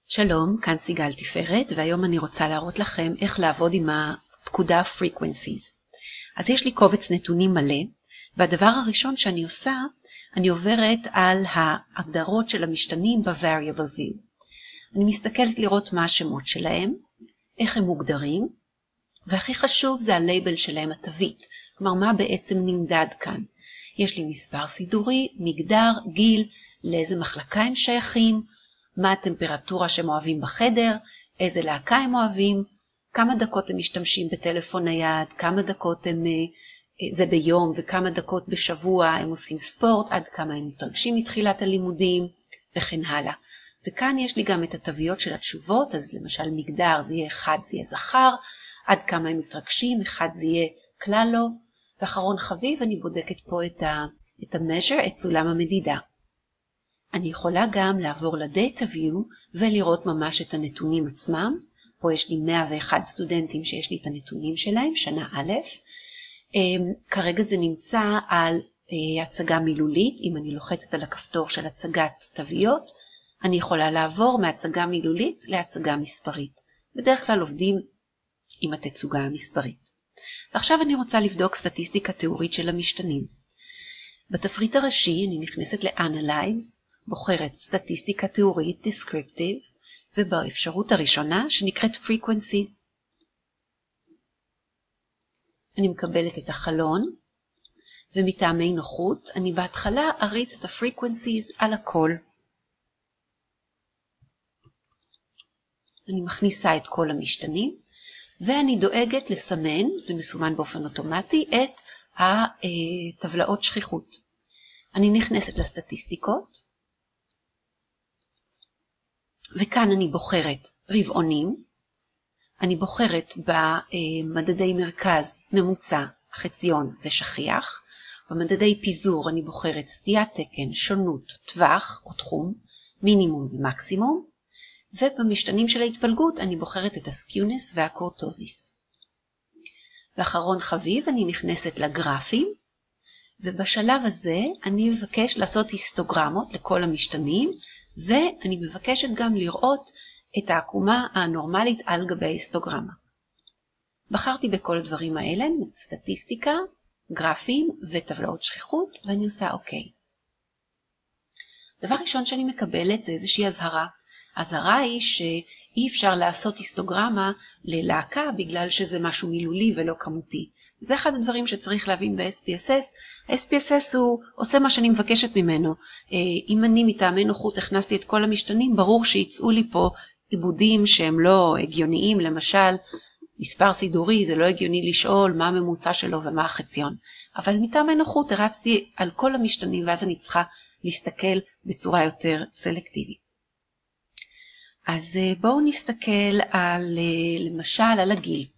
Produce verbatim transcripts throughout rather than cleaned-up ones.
שלום, כאן סיגל תפארת, והיום אני רוצה להראות לכם איך לעבוד עם הפקודה frequencies. אז יש לי קובץ נתונים מלא, והדבר הראשון שאני עושה, אני עוברת על ההגדרות של המשתנים ב-variable view. אני מסתכלת לראות מה השמות שלהם, איך הם מוגדרים, והכי חשוב זה הלייבל שלהם, התווית, כלומר מה בעצם נמדד כאן. יש לי מספר סידורי, מגדר, גיל, לאיזה מחלקה הם שייכים, מה הטמפרטורה שהם אוהבים בחדר, איזה להקה הם אוהבים, כמה דקות הם משתמשים בטלפון נייד, כמה דקות הם, זה ביום וכמה דקות בשבוע הם עושים ספורט, עד כמה הם מתרגשים מתחילת הלימודים וכן הלאה. וכאן יש לי גם את התוויות של התשובות, אז למשל מגדר זה יהיה אחד זה יהיה זכר, עד כמה הם מתרגשים, אחד זה יהיה כלל לא, ואחרון חביב אני בודקת פה את ה, את ה-measure, את סולם המדידה. אני יכולה גם לעבור ל-Data View ולראות ממש את הנתונים עצמם. פה יש לי מאה ואחד סטודנטים שיש לי את הנתונים שלהם, שנה א'. כרגע זה נמצא על הצגה מילולית. אם אני לוחצת על הכפתור של הצגת תוויות, אני יכולה לעבור מהצגה מילולית להצגה מספרית. בדרך כלל עובדים עם התצוגה המספרית. ועכשיו אני רוצה לבדוק סטטיסטיקה תיאורית של המשתנים. בתפריט הראשי אני נכנסת ל-Analyze, בוחרת סטטיסטיקה תיאורית, descriptive, ובאפשרות הראשונה שנקראת frequencies. אני מקבלת את החלון, ומטעמי נוחות אני בהתחלה אריץ את ה-frequencies על הכל. אני מכניסה את כל המשתנים, ואני דואגת לסמן, זה מסומן באופן אוטומטי, את הטבלאות שכיחות. אני נכנסת לסטטיסטיקות, וכאן אני בוחרת רבעונים, אני בוחרת במדדי מרכז, ממוצע, חציון ושכיח, במדדי פיזור אני בוחרת סטיית תקן, שונות, טווח או תחום, מינימום ומקסימום, ובמשתנים של ההתפלגות אני בוחרת את הסקיונס והקורטוזיס. ואחרון חביב אני נכנסת לגרפים, ובשלב הזה אני מבקש לעשות היסטוגרמות לכל המשתנים, ואני מבקשת גם לראות את העקומה הנורמלית על גבי ההיסטוגרמה. בחרתי בכל הדברים האלה, סטטיסטיקה, גרפים וטבלאות שכיחות, ואני עושה אוקיי. דבר ראשון שאני מקבלת זה איזושהי הזהרה. הזהרה היא שאי אפשר לעשות היסטוגרמה ללהקה בגלל שזה משהו מילולי ולא כמותי. זה אחד הדברים שצריך להבין ב-אס פי אס אס. ה-אס פי אס אס הוא עושה מה שאני מבקשת ממנו. אם אני מטעמי נוחות הכנסתי את כל המשתנים, ברור שיצאו לי פה עיבודים שהם לא הגיוניים, למשל מספר סידורי, זה לא הגיוני לשאול מה הממוצע שלו ומה החציון. אבל מטעמי נוחות הרצתי על כל המשתנים, ואז אני צריכה להסתכל בצורה יותר סלקטיבית. אז בואו נסתכל על, למשל, על הגיל.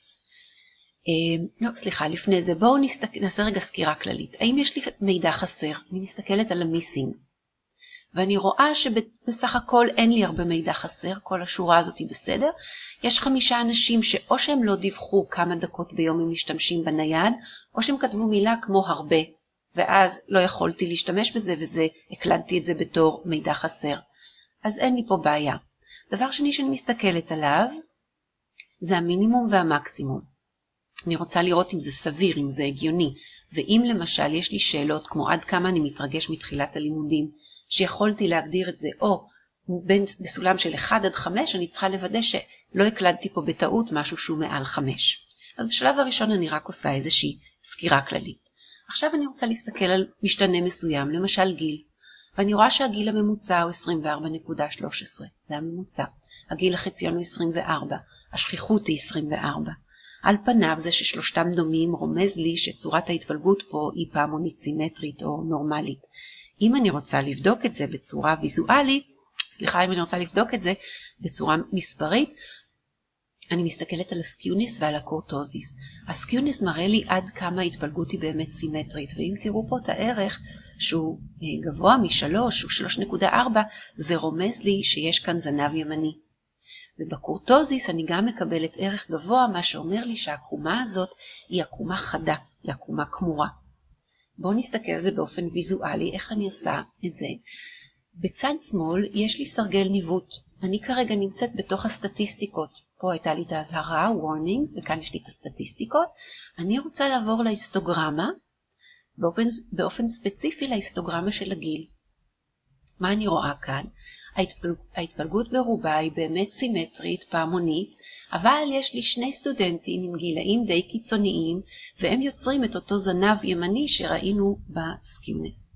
לא, סליחה, לפני זה, בואו נסתכל, נעשה רגע סקירה כללית. האם יש לי מידע חסר? אני מסתכלת על המיסינג. ואני רואה שבסך הכל אין לי הרבה מידע חסר, כל השורה הזאת היא בסדר. יש חמישה אנשים שאו שהם לא דיווחו כמה דקות ביום הם משתמשים בנייד, או שהם כתבו מילה כמו הרבה, ואז לא יכולתי להשתמש בזה, וזה, הקלדתי את זה בתור מידע חסר. אז אין לי פה בעיה. דבר שני שאני מסתכלת עליו, זה המינימום והמקסימום. אני רוצה לראות אם זה סביר, אם זה הגיוני, ואם למשל יש לי שאלות כמו עד כמה אני מתרגש מתחילת הלימודים, שיכולתי להגדיר את זה, או בין בסולם של אחד עד חמש, אני צריכה לוודא שלא הקלדתי פה בטעות משהו שהוא מעל חמש. אז בשלב הראשון אני רק עושה איזושהי סקירה כללית. עכשיו אני רוצה להסתכל על משתנה מסוים, למשל גיל. ואני רואה שהגיל הממוצע הוא עשרים וארבע נקודה שלוש עשרה, זה הממוצע. הגיל החציון הוא עשרים וארבע, השכיחות היא עשרים וארבע. על פניו זה ששלושתם דומים רומז לי שצורת ההתפלגות פה היא פעמונית סימטרית או נורמלית. אם אני רוצה לבדוק את זה בצורה ויזואלית, סליחה, אם אני רוצה לבדוק את זה בצורה מספרית, אני מסתכלת על הסקיוניס ועל הקורטוזיס. הסקיוניס מראה לי עד כמה ההתפלגות היא באמת סימטרית, ואם תראו פה את הערך שהוא גבוה משלוש, הוא שלוש נקודה ארבע, זה רומז לי שיש כאן זנב ימני. ובקורטוזיס אני גם מקבלת ערך גבוה, מה שאומר לי שהעקומה הזאת היא עקומה חדה, היא עקומה כמורה. בואו נסתכל על זה באופן ויזואלי, איך אני עושה את זה. בצד שמאל יש לי סרגל ניווט. אני כרגע נמצאת בתוך הסטטיסטיקות. פה הייתה לי את ההזהרה, warnings, וכאן יש לי את הסטטיסטיקות. אני רוצה לעבור להיסטוגרמה, באופן, באופן ספציפי להיסטוגרמה של הגיל. מה אני רואה כאן? ההתפלג, ההתפלגות ברובה היא באמת סימטרית, פעמונית, אבל יש לי שני סטודנטים עם גילאים די קיצוניים, והם יוצרים את אותו זנב ימני שראינו בסקיונס.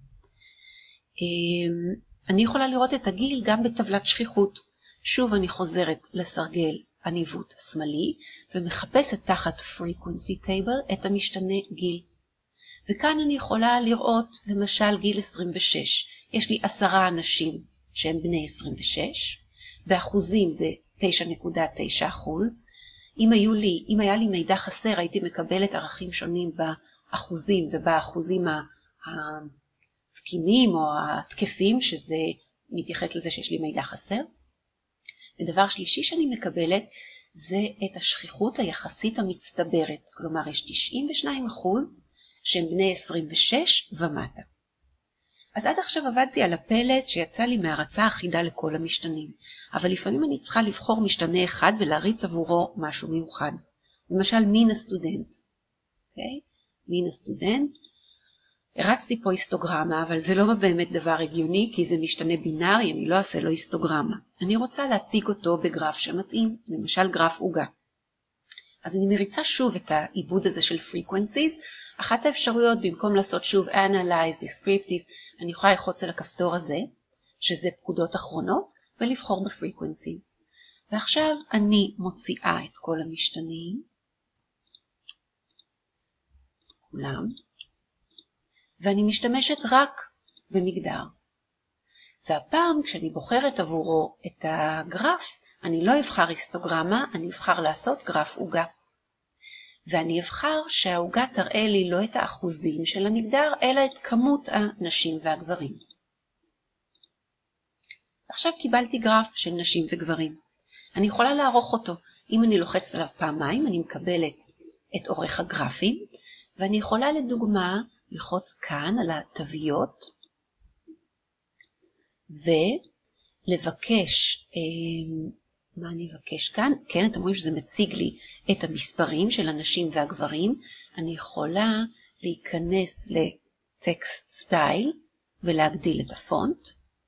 אני יכולה לראות את הגיל גם בטבלת שכיחות. שוב אני חוזרת לסרגל הניווט השמאלי, ומחפשת תחת frequency table את המשתנה גיל. וכאן אני יכולה לראות למשל גיל עשרים ושש. יש לי עשרה אנשים שהם בני עשרים ושש, באחוזים זה תשע נקודה תשע אחוז. אם, היו לי, אם היה לי מידע חסר, הייתי מקבלת ערכים שונים באחוזים ובאחוזים התקינים או התקפים, שזה מתייחס לזה שיש לי מידע חסר. ודבר שלישי שאני מקבלת זה את השכיחות היחסית המצטברת, כלומר יש תשעים ושניים אחוז שהם בני עשרים ושש ומטה. אז עד עכשיו עבדתי על הפלט שיצא לי מהרצה אחידה לכל המשתנים, אבל לפעמים אני צריכה לבחור משתנה אחד ולהריץ עבורו משהו מיוחד. למשל מין הסטודנט. Okay? מין הסטודנט. הרצתי פה היסטוגרמה, אבל זה לא באמת דבר הגיוני, כי זה משתנה בינארי, אני לא אעשה לו היסטוגרמה. אני רוצה להציג אותו בגרף שמתאים, למשל גרף עוגה. אז אני מריצה שוב את העיבוד הזה של frequencies. אחת האפשרויות, במקום לעשות שוב analyze, descriptive, אני יכולה ללחוץ על הכפתור הזה, שזה פקודות אחרונות, ולבחור ב-frequencies. ועכשיו אני מוציאה את כל המשתנים, כולם, ואני משתמשת רק במגדר. והפעם כשאני בוחרת עבורו את הגרף, אני לא אבחר היסטוגרמה, אני אבחר לעשות גרף עוגה. ואני אבחר שהעוגה תראה לי לא את האחוזים של המגדר, אלא את כמות הנשים והגברים. עכשיו קיבלתי גרף של נשים וגברים. אני יכולה לערוך אותו. אם אני לוחצת עליו פעמיים, אני מקבלת את עורך הגרפים, ואני יכולה לדוגמה ללחוץ כאן על התוויות, ולבקש, מה אני אבקש כאן? כן, אתם רואים שזה מציג לי את המספרים של הנשים והגברים. אני יכולה להיכנס לטקסט סטייל ולהגדיל את הפונט.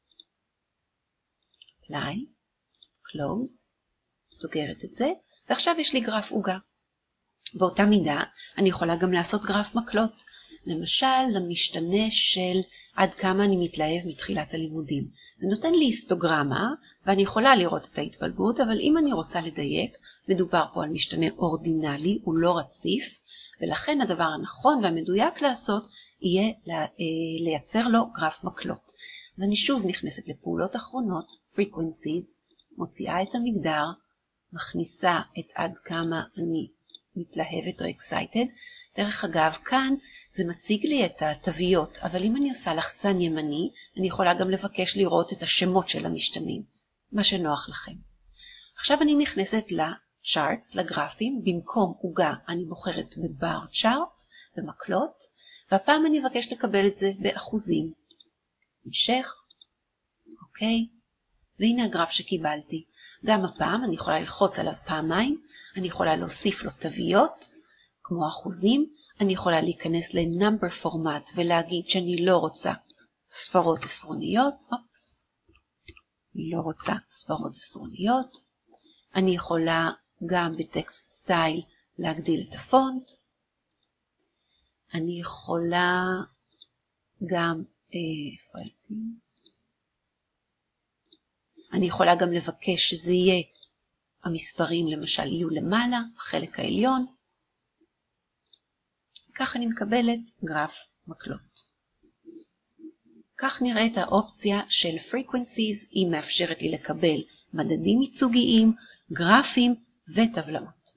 apply, close, סוגרת את זה, ועכשיו יש לי גרף עוגה. באותה מידה אני יכולה גם לעשות גרף מקלות, למשל למשתנה של עד כמה אני מתלהב מתחילת הלימודים. זה נותן לי היסטוגרמה, ואני יכולה לראות את ההתפלגות, אבל אם אני רוצה לדייק, מדובר פה על משתנה אורדינלי, הוא לא רציף, ולכן הדבר הנכון והמדויק לעשות יהיה לייצר לו גרף מקלות. אז אני שוב נכנסת לפעולות אחרונות, frequencies, מוציאה את המגדר, מכניסה את עד כמה אני מתלהבת או excited. דרך אגב, כאן זה מציג לי את התוויות, אבל אם אני עושה לחצן ימני, אני יכולה גם לבקש לראות את השמות של המשתנים, מה שנוח לכם. עכשיו אני נכנסת ל-charts, לגרפים, במקום עוגה אני בוחרת בבר צ'ארט ומקלות, והפעם אני אבקש לקבל את זה באחוזים. המשך, אוקיי, והנה הגרף שקיבלתי. גם הפעם אני יכולה ללחוץ עליו פעמיים, אני יכולה להוסיף לו תוויות, כמו אחוזים, אני יכולה להיכנס ל-number format ולהגיד שאני לא רוצה ספרות עשרוניות, אופס, אני לא רוצה ספרות עשרוניות, אני יכולה גם בטקסט סטייל להגדיל את הפונט, אני יכולה גם, איפה הייתי? אני יכולה גם לבקש שזה יהיה, המספרים למשל יהיו למעלה, בחלק העליון. כך אני מקבלת גרף מקלות. כך נראית האופציה של frequencies, היא מאפשרת לי לקבל מדדים ייצוגיים, גרפים וטבלאות.